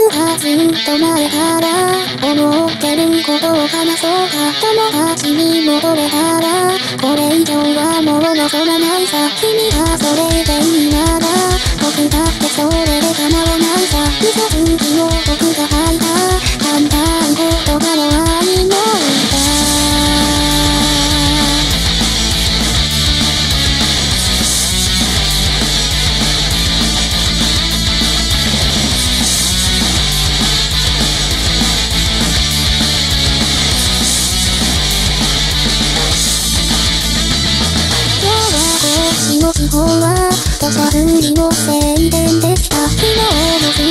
僕がずっと前から思ってることを話そうか。友達に戻れたらこれ以上はもう望まないさ。君がそれでいいなら僕だってそれで構わないさ。嘘つきを僕が吐いた簡単言葉の愛の歌。の地方は土砂降りの晴天でした。昨日の